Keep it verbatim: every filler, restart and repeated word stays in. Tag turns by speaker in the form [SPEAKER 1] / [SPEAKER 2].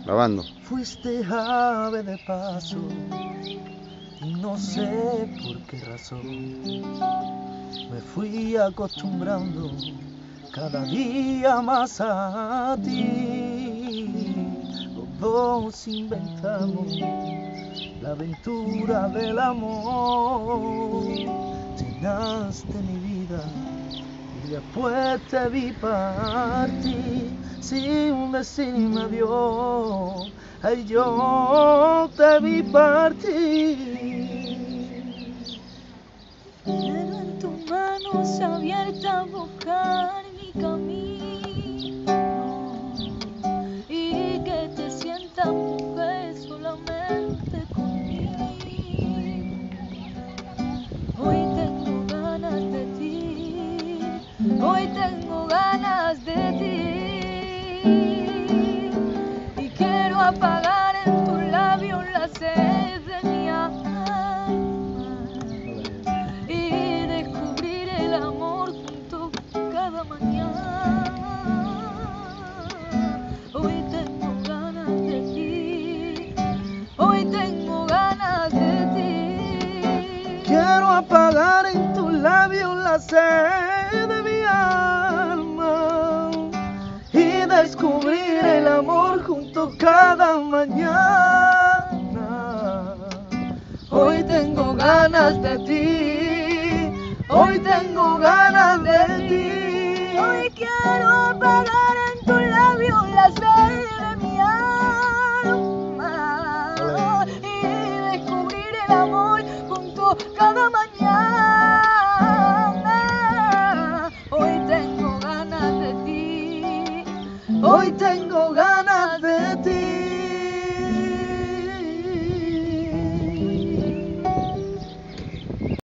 [SPEAKER 1] Grabando.
[SPEAKER 2] Fuiste ave de paso y no sé por qué razón me fui acostumbrando cada día más a ti. Los dos inventamos la aventura del amor. Llenaste mi vida y después te vi partir sin decirme adiós. Ay, yo te vi partir.
[SPEAKER 3] Pero en tu mano se abierta a buscar mi camino y que te sientas mujer solamente conmigo. Hoy tengo ganas de ti, hoy tengo ganas de ti y quiero apagar en tus labios la sed de mi alma y descubrir el amor junto cada mañana. Hoy tengo ganas de ti, hoy tengo ganas de ti.
[SPEAKER 2] Quiero apagar en tus labios la sed de mi alma y descubrir el amor junto cada mañana. Hoy tengo ganas de ti, hoy tengo ganas